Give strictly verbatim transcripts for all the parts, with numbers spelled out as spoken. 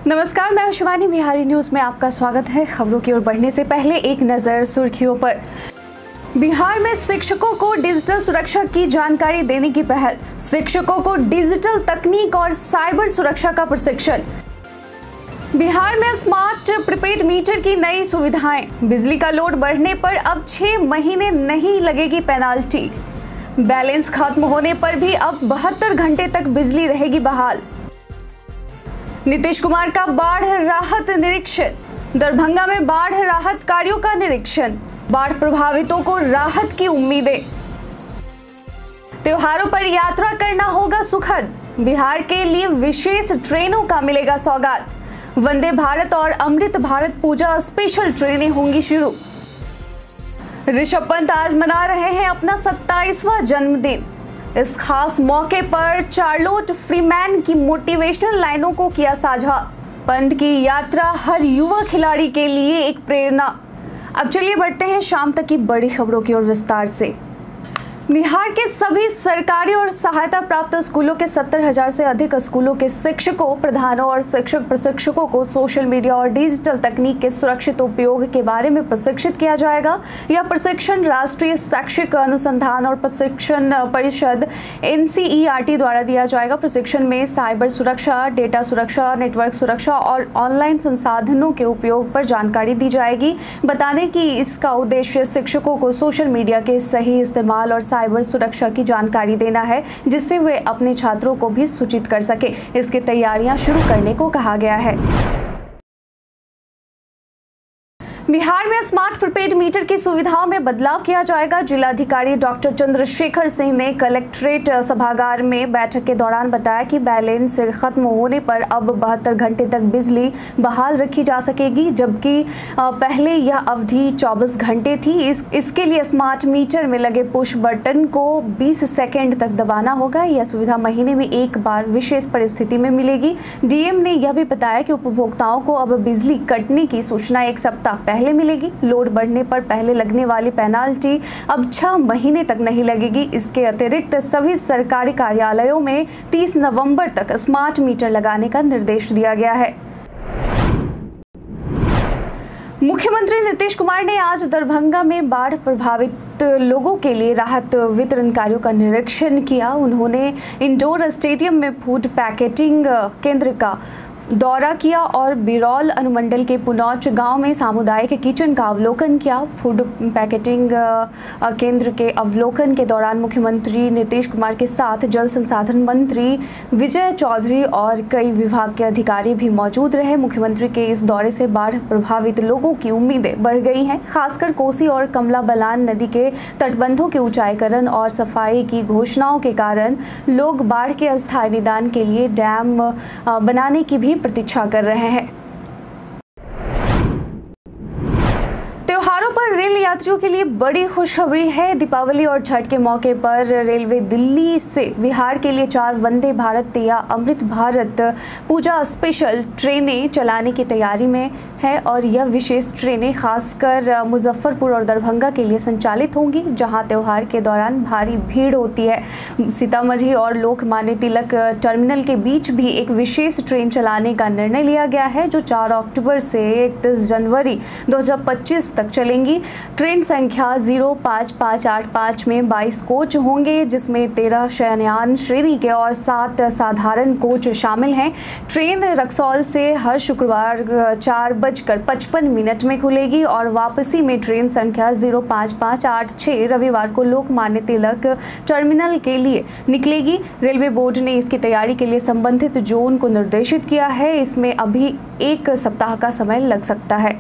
नमस्कार, मैं शिवानी। बिहारी न्यूज में आपका स्वागत है। खबरों की ओर बढ़ने से पहले एक नजर सुर्खियों पर। बिहार में शिक्षकों को डिजिटल सुरक्षा की जानकारी देने की पहल। शिक्षकों को डिजिटल तकनीक और साइबर सुरक्षा का प्रशिक्षण। बिहार में स्मार्ट प्रीपेड मीटर की नई सुविधाएं। बिजली का लोड बढ़ने पर अब छह महीने नहीं लगेगी पेनाल्टी। बैलेंस खत्म होने पर भी अब बहत्तर घंटे तक बिजली रहेगी बहाल। नीतीश कुमार का बाढ़ राहत निरीक्षण। दरभंगा में बाढ़ राहत कार्यों का निरीक्षण। बाढ़ प्रभावितों को राहत की उम्मीदें। त्योहारों पर यात्रा करना होगा सुखद। बिहार के लिए विशेष ट्रेनों का मिलेगा सौगात। वंदे भारत और अमृत भारत पूजा स्पेशल ट्रेनें होंगी शुरू। ऋषभ पंत आज मना रहे हैं अपना सत्ताईसवां जन्मदिन। इस खास मौके पर चार्लोट फ्रीमैन की मोटिवेशनल लाइनों को किया साझा। पंत की यात्रा हर युवा खिलाड़ी के लिए एक प्रेरणा। अब चलिए बढ़ते हैं शाम तक की बड़ी खबरों की ओर विस्तार से। बिहार के सभी सरकारी और सहायता प्राप्त स्कूलों के सत्तर हजार से अधिक स्कूलों के शिक्षकों, प्रधानों और शिक्षक प्रशिक्षकों को सोशल मीडिया और डिजिटल तकनीक के सुरक्षित उपयोग के बारे में प्रशिक्षित किया जाएगा। यह प्रशिक्षण राष्ट्रीय शैक्षिक अनुसंधान और प्रशिक्षण परिषद N C E R T द्वारा दिया जाएगा। प्रशिक्षण में साइबर सुरक्षा, डेटा सुरक्षा, नेटवर्क सुरक्षा और ऑनलाइन संसाधनों के उपयोग पर जानकारी दी जाएगी। बता दें कि इसका उद्देश्य शिक्षकों को सोशल मीडिया के सही इस्तेमाल और साइबर सुरक्षा की जानकारी देना है, जिससे वे अपने छात्रों को भी सूचित कर सके। इसकी तैयारियां शुरू करने को कहा गया है। बिहार में स्मार्ट प्रीपेड मीटर की सुविधाओं में बदलाव किया जाएगा। जिलाधिकारी डॉक्टर चंद्रशेखर सिंह ने कलेक्ट्रेट सभागार में बैठक के दौरान बताया कि बैलेंस खत्म होने पर अब बहत्तर घंटे तक बिजली बहाल रखी जा सकेगी, जबकि पहले यह अवधि चौबीस घंटे थी। इस, इसके लिए स्मार्ट मीटर में लगे पुश बटन को बीस सेकेंड तक दबाना होगा। यह सुविधा महीने में एक बार विशेष परिस्थिति में मिलेगी। डीएम ने यह भी बताया कि उपभोक्ताओं को अब बिजली कटने की सूचना एक सप्ताह पहले मिलेगी। लोड बढ़ने पर पहले लगने वाली पेनाल्टी अब छह महीने तक नहीं लगेगी। इसके अतिरिक्त सभी सरकारी कार्यालयों में तीस नवंबर तक स्मार्ट मीटर लगाने का निर्देश दिया गया है। मुख्यमंत्री नीतीश कुमार ने आज दरभंगा में बाढ़ प्रभावित लोगों के लिए राहत वितरण कार्यों का निरीक्षण किया। उन्होंने इंडोर स्टेडियम में फूड पैकेटिंग केंद्र का दौरा किया और बिरौल अनुमंडल के पुनौच गांव में सामुदायिक किचन का अवलोकन किया। फूड पैकेटिंग केंद्र के अवलोकन के दौरान मुख्यमंत्री नीतीश कुमार के साथ जल संसाधन मंत्री विजय चौधरी और कई विभाग के अधिकारी भी मौजूद रहे। मुख्यमंत्री के इस दौरे से बाढ़ प्रभावित लोगों की उम्मीदें बढ़ गई हैं। खासकर कोसी और कमला बलान नदी के तटबंधों के ऊंचाईकरण और सफाई की घोषणाओं के कारण लोग बाढ़ के अस्थायी निदान के लिए डैम बनाने की भी प्रतीक्षा कर रहे हैं। त्योहारों पर रेल यात्रियों के लिए बड़ी खुशखबरी है। दीपावली और छठ के मौके पर रेलवे दिल्ली से बिहार के लिए चार वंदे भारत या अमृत भारत पूजा स्पेशल ट्रेनें चलाने की तैयारी में है और यह विशेष ट्रेनें खासकर मुजफ्फरपुर और दरभंगा के लिए संचालित होंगी, जहां त्योहार के दौरान भारी भीड़ होती है। सीतामढ़ी और लोकमान्य तिलक टर्मिनल के बीच भी एक विशेष ट्रेन चलाने का निर्णय लिया गया है, जो चार अक्टूबर से इकतीस जनवरी दो हजार पच्चीस तक चलेंगी। ट्रेन संख्या जीरो पाँच पाँच आठ पाँच में बाईस कोच होंगे, जिसमें तेरह शयनयान श्रेणी के और सात साधारण कोच शामिल हैं। ट्रेन रक्सौल से हर शुक्रवार चार बजकर पचपन मिनट में खुलेगी और वापसी में ट्रेन संख्या जीरो पाँच पाँच आठ छः रविवार को लोकमान्य तिलक टर्मिनल के लिए निकलेगी। रेलवे बोर्ड ने इसकी तैयारी के लिए संबंधित जोन को निर्देशित किया है। इसमें अभी एक सप्ताह का समय लग सकता है।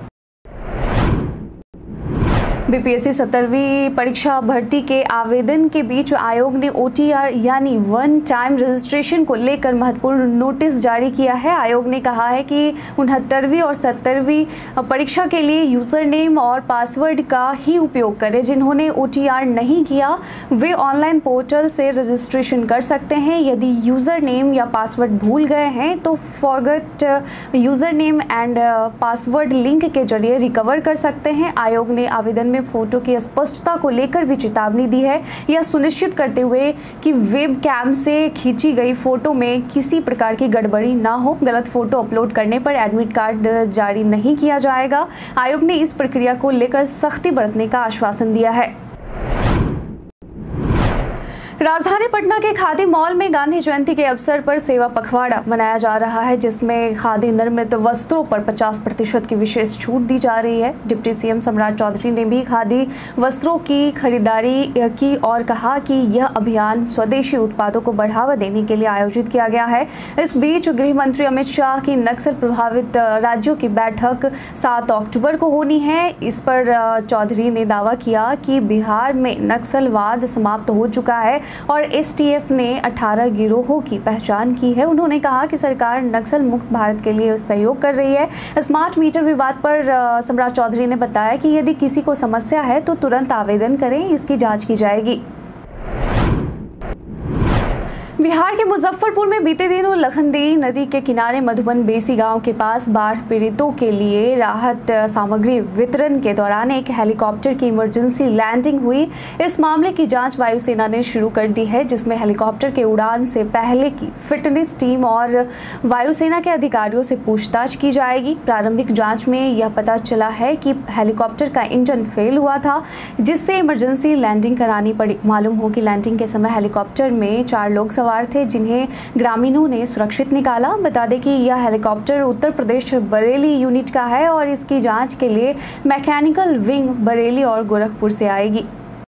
बीपीएससी सत्तरवीं परीक्षा भर्ती के आवेदन के बीच आयोग ने ओटीआर यानी वन टाइम रजिस्ट्रेशन को लेकर महत्वपूर्ण नोटिस जारी किया है। आयोग ने कहा है कि उनहत्तरवीं और सत्तरवीं परीक्षा के लिए यूज़र नेम और पासवर्ड का ही उपयोग करें। जिन्होंने ओटीआर नहीं किया वे ऑनलाइन पोर्टल से रजिस्ट्रेशन कर सकते हैं। यदि यूज़र नेम या पासवर्ड भूल गए हैं तो forget user name and password link के जरिए रिकवर कर सकते हैं। आयोग ने आवेदन में फोटो की स्पष्टता को लेकर भी चेतावनी दी है, यह सुनिश्चित करते हुए कि वेब कैम से खींची गई फोटो में किसी प्रकार की गड़बड़ी ना हो। गलत फोटो अपलोड करने पर एडमिट कार्ड जारी नहीं किया जाएगा। आयोग ने इस प्रक्रिया को लेकर सख्ती बरतने का आश्वासन दिया है। राजधानी पटना के खादी मॉल में गांधी जयंती के अवसर पर सेवा पखवाड़ा मनाया जा रहा है, जिसमें खादी निर्मित वस्त्रों पर पचास प्रतिशत की विशेष छूट दी जा रही है। डिप्टी सीएम सम्राट चौधरी ने भी खादी वस्त्रों की खरीदारी की और कहा कि यह अभियान स्वदेशी उत्पादों को बढ़ावा देने के लिए आयोजित किया गया है। इस बीच गृह मंत्री अमित शाह की नक्सल प्रभावित राज्यों की बैठक सात अक्टूबर को होनी है। इस पर चौधरी ने दावा किया कि बिहार में नक्सलवाद समाप्त हो चुका है और एसटीएफ ने अठारह गिरोहों की पहचान की है। उन्होंने कहा कि सरकार नक्सल मुक्त भारत के लिए सहयोग कर रही है। स्मार्ट मीटर विवाद पर सम्राट चौधरी ने बताया कि यदि किसी को समस्या है तो तुरंत आवेदन करें, इसकी जांच की जाएगी। बिहार के मुजफ्फरपुर में बीते दिनों लखनदेई नदी के किनारे मधुबन बेसी गांव के पास बाढ़ पीड़ितों के लिए राहत सामग्री वितरण के दौरान एक हेलीकॉप्टर की इमरजेंसी लैंडिंग हुई। इस मामले की जांच वायुसेना ने शुरू कर दी है, जिसमें हेलीकॉप्टर के उड़ान से पहले की फिटनेस टीम और वायुसेना के अधिकारियों से पूछताछ की जाएगी। प्रारंभिक जाँच में यह पता चला है कि हेलीकॉप्टर का इंजन फेल हुआ था, जिससे इमरजेंसी लैंडिंग करानी पड़ी। मालूम हो कि लैंडिंग के समय हेलीकॉप्टर में चार लोग सवार थे, जिन्हें ग्रामीणों ने सुरक्षित निकाला। बता दें कि यह हेलीकॉप्टर उत्तर प्रदेश बरेली यूनिट का है और इसकी जांच के लिए मैकेनिकल विंग बरेली और गोरखपुर से आएगी।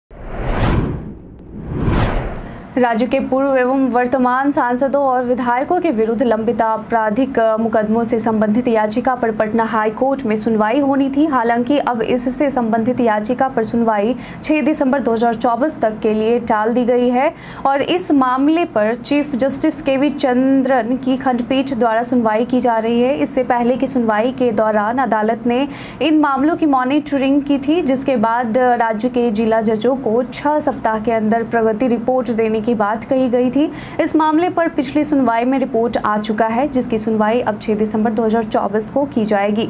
राज्य के पूर्व एवं वर्तमान सांसदों और विधायकों के विरुद्ध लंबित आपराधिक मुकदमों से संबंधित याचिका पर पटना हाई कोर्ट में सुनवाई होनी थी। हालांकि अब इससे संबंधित याचिका पर सुनवाई छह दिसंबर दो हज़ार चौबीस तक के लिए टाल दी गई है और इस मामले पर chief justice K V Chandran की खंडपीठ द्वारा सुनवाई की जा रही है। इससे पहले की सुनवाई के दौरान अदालत ने इन मामलों की मॉनिटरिंग की थी, जिसके बाद राज्य के जिला जजों को छह सप्ताह के अंदर प्रगति रिपोर्ट देने की बात कही गई थी। इस मामले पर पिछली सुनवाई में रिपोर्ट आ चुका है, जिसकी सुनवाई अब छह दिसंबर दो हज़ार चौबीस को की जाएगी।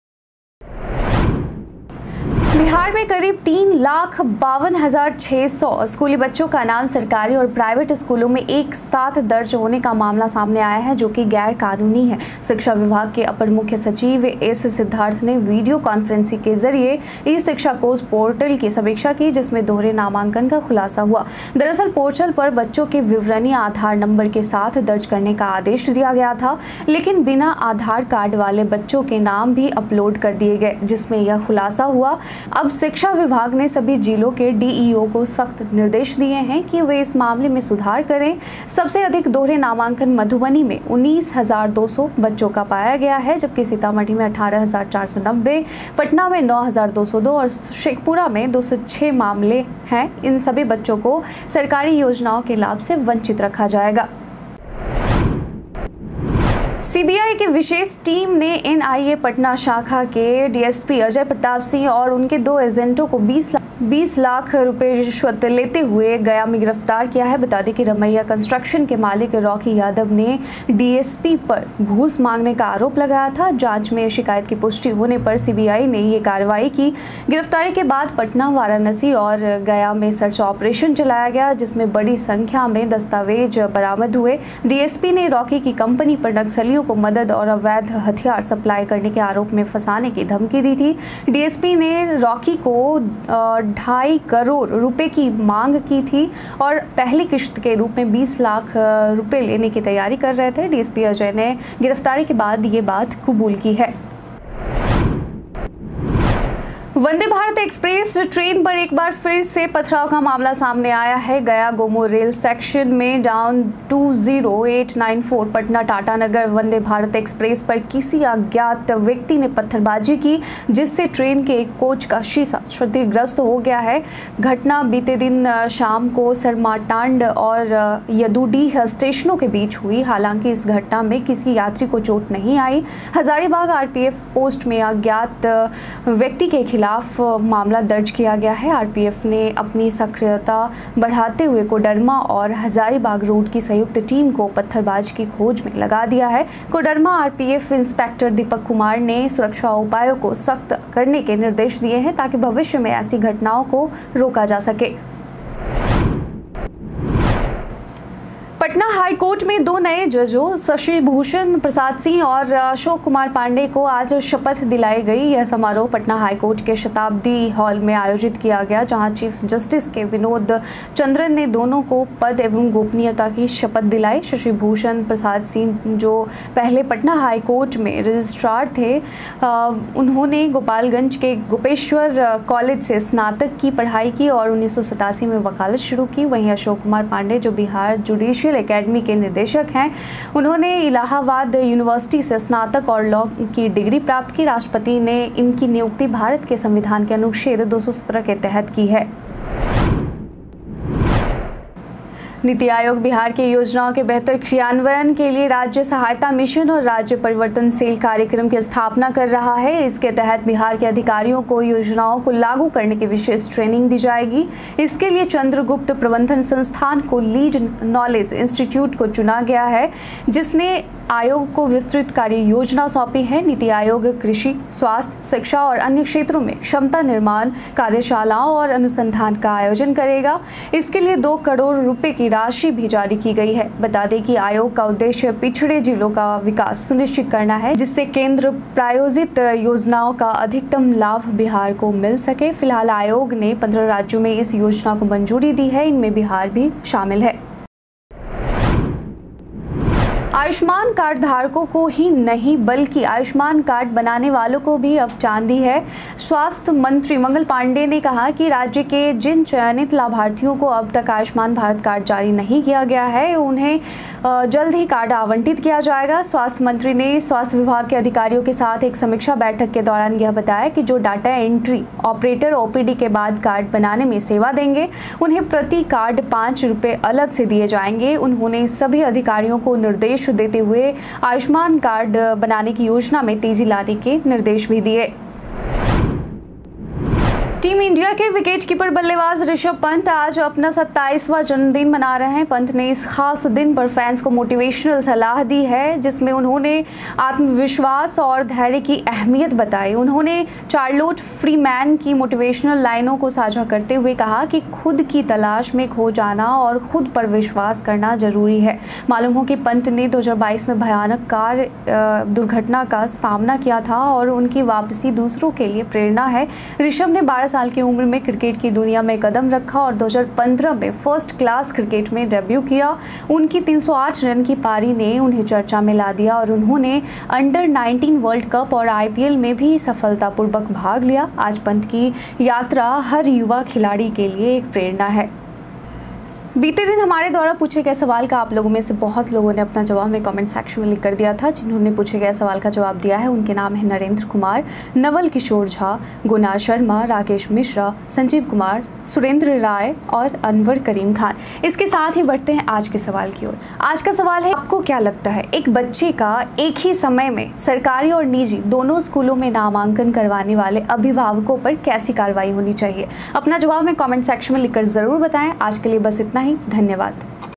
बिहार में करीब तीन लाख बावन हजार छः सौ स्कूली बच्चों का नाम सरकारी और प्राइवेट स्कूलों में एक साथ दर्ज होने का मामला सामने आया है, जो कि गैर कानूनी है। शिक्षा विभाग के अपर मुख्य सचिव एस सिद्धार्थ ने वीडियो कॉन्फ्रेंसिंग के जरिए ई शिक्षा कोष पोर्टल की समीक्षा की, जिसमें दोहरे नामांकन का खुलासा हुआ। दरअसल पोर्टल पर बच्चों के विवरणी आधार नंबर के साथ दर्ज करने का आदेश दिया गया था, लेकिन बिना आधार कार्ड वाले बच्चों के नाम भी अपलोड कर दिए गए, जिसमें यह खुलासा हुआ। अब शिक्षा विभाग ने सभी जिलों के डीईओ को सख्त निर्देश दिए हैं कि वे इस मामले में सुधार करें। सबसे अधिक दोहरे नामांकन मधुबनी में उन्नीस हजार दो सौ बच्चों का पाया गया है, जबकि सीतामढ़ी में अठारह हजार चार सौ नब्बे, पटना में नौ हजार दो सौ दो और शेखपुरा में दो सौ छह मामले हैं। इन सभी बच्चों को सरकारी योजनाओं के लाभ से वंचित रखा जाएगा। सीबीआई की विशेष टीम ने एनआईए पटना शाखा के डीएसपी अजय प्रताप सिंह और उनके दो एजेंटों को बीस लाख रुपए रिश्वत लेते हुए गया में गिरफ्तार किया है। बता दें कि रमैया कंस्ट्रक्शन के मालिक रॉकी यादव ने डीएसपी पर घूस मांगने का आरोप लगाया था। जांच में शिकायत की पुष्टि होने पर सीबीआई ने ये कार्रवाई की। गिरफ्तारी के बाद पटना, वाराणसी और गया में सर्च ऑपरेशन चलाया गया, जिसमें बड़ी संख्या में दस्तावेज बरामद हुए। डीएसपी ने रॉकी की कंपनी पर नक्सलियों को मदद और अवैध हथियार सप्लाई करने के आरोप में फंसाने की धमकी दी थी। डीएसपी ने रॉकी को ढाई करोड़ रुपए की मांग की थी और पहली किश्त के रूप में बीस लाख रुपए लेने की तैयारी कर रहे थे। डीएसपी अजय ने गिरफ्तारी के बाद ये बात कबूल की है। वंदे भारत एक्सप्रेस ट्रेन पर एक बार फिर से पथराव का मामला सामने आया है। गया गोमो रेल सेक्शन में down two zero eight nine four Patna Tatanagar Vande Bharat express पर किसी अज्ञात व्यक्ति ने पत्थरबाजी की, जिससे ट्रेन के एक कोच का शीशा क्षतिग्रस्त हो गया है। घटना बीते दिन शाम को सरमाटांड और यदुडीह स्टेशनों के बीच हुई। हालांकि इस घटना में किसी यात्री को चोट नहीं आई। हजारीबाग आरपीएफ पोस्ट में अज्ञात व्यक्ति के खिलाफ खिलाफ मामला दर्ज किया गया है। आरपीएफ ने अपनी सक्रियता बढ़ाते हुए कोडरमा और हजारीबाग रोड की संयुक्त टीम को पत्थरबाज की खोज में लगा दिया है। कोडरमा आरपीएफ इंस्पेक्टर दीपक कुमार ने सुरक्षा उपायों को सख्त करने के निर्देश दिए हैं ताकि भविष्य में ऐसी घटनाओं को रोका जा सके। पटना हाई कोर्ट में दो नए जजों शशि भूषण प्रसाद सिंह और अशोक कुमार पांडे को आज शपथ दिलाई गई। यह समारोह पटना हाई कोर्ट के शताब्दी हॉल में आयोजित किया गया, जहां चीफ जस्टिस के विनोद चंद्रन ने दोनों को पद एवं गोपनीयता की शपथ दिलाई। शशि भूषण प्रसाद सिंह, जो पहले पटना हाई कोर्ट में रजिस्ट्रार थे, उन्होंने गोपालगंज के गोपेश्वर कॉलेज से स्नातक की पढ़ाई की और उन्नीस सौ सतासी में वकालत शुरू की। वहीं अशोक कुमार पांडे, जो बिहार जुडिशियल एकेडमी के निदेशक हैं, उन्होंने इलाहाबाद यूनिवर्सिटी से स्नातक और लॉ की डिग्री प्राप्त की। राष्ट्रपति ने इनकी नियुक्ति भारत के संविधान के अनुच्छेद दो सौ सत्रह के तहत की है। नीति आयोग बिहार की योजनाओं के बेहतर क्रियान्वयन के लिए राज्य सहायता मिशन और राज्य परिवर्तनशील कार्यक्रम की स्थापना कर रहा है। इसके तहत बिहार के अधिकारियों को योजनाओं को लागू करने की विशेष ट्रेनिंग दी जाएगी। इसके लिए चंद्रगुप्त प्रबंधन संस्थान को लीड नॉलेज इंस्टीट्यूट को चुना गया है, जिसने आयोग को विस्तृत कार्य योजना सौंपी है। नीति आयोग कृषि, स्वास्थ्य, शिक्षा और अन्य क्षेत्रों में क्षमता निर्माण कार्यशालाओं और अनुसंधान का आयोजन करेगा। इसके लिए दो करोड़ रुपए की राशि भी जारी की गई है। बता दें कि आयोग का उद्देश्य पिछड़े जिलों का विकास सुनिश्चित करना है, जिससे केंद्र प्रायोजित योजनाओं का अधिकतम लाभ बिहार को मिल सके। फिलहाल आयोग ने पंद्रह राज्यों में इस योजना को मंजूरी दी है, इनमें बिहार भी शामिल है। आयुष्मान कार्ड धारकों को ही नहीं बल्कि आयुष्मान कार्ड बनाने वालों को भी अब चांदी है। स्वास्थ्य मंत्री मंगल पांडे ने कहा कि राज्य के जिन चयनित लाभार्थियों को अब तक आयुष्मान भारत कार्ड जारी नहीं किया गया है, उन्हें जल्द ही कार्ड आवंटित किया जाएगा। स्वास्थ्य मंत्री ने स्वास्थ्य विभाग के अधिकारियों के साथ एक समीक्षा बैठक के दौरान यह बताया कि जो डाटा एंट्री ऑपरेटर ओपीडी के बाद कार्ड बनाने में सेवा देंगे, उन्हें प्रति कार्ड पाँच रुपये अलग से दिए जाएंगे। उन्होंने सभी अधिकारियों को निर्देश देते हुए आयुष्मान कार्ड बनाने की योजना में तेजी लाने के निर्देश भी दिए। टीम इंडिया के विकेटकीपर बल्लेबाज ऋषभ पंत आज अपना सत्ताईसवां जन्मदिन मना रहे हैं। पंत ने इस खास दिन पर फैंस को मोटिवेशनल सलाह दी है, जिसमें उन्होंने आत्मविश्वास और धैर्य की अहमियत बताई। उन्होंने चार्लोट फ्रीमैन की मोटिवेशनल लाइनों को साझा करते हुए कहा कि खुद की तलाश में खो जाना और खुद पर विश्वास करना जरूरी है। मालूम हो कि पंत ने दो हज़ार बाईस में भयानक कार दुर्घटना का सामना किया था और उनकी वापसी दूसरों के लिए प्रेरणा है। ऋषभ ने बारह साल की उम्र में क्रिकेट की दुनिया में कदम रखा और दो हज़ार पंद्रह में फर्स्ट क्लास क्रिकेट में डेब्यू किया। उनकी तीन सौ आठ रन की पारी ने उन्हें चर्चा में ला दिया और उन्होंने अंडर नाइनटीन वर्ल्ड कप और आईपीएल में भी सफलतापूर्वक भाग लिया। आज पंत की यात्रा हर युवा खिलाड़ी के लिए एक प्रेरणा है। बीते दिन हमारे द्वारा पूछे गए सवाल का आप लोगों में से बहुत लोगों ने अपना जवाब में कमेंट सेक्शन में लिख कर दिया था। जिन्होंने पूछे गए सवाल का जवाब दिया है उनके नाम है नरेंद्र कुमार, नवल किशोर झा, गुना शर्मा, राकेश मिश्रा, संजीव कुमार, सुरेंद्र राय और अनवर करीम खान। इसके साथ ही बढ़ते हैं आज के सवाल की ओर। आज का सवाल है, आपको क्या लगता है एक बच्चे का एक ही समय में सरकारी और निजी दोनों स्कूलों में नामांकन करवाने वाले अभिभावकों पर कैसी कार्रवाई होनी चाहिए? अपना जवाब में कमेंट सेक्शन में लिखकर जरूर बताएं। आज के लिए बस इतना ही। धन्यवाद।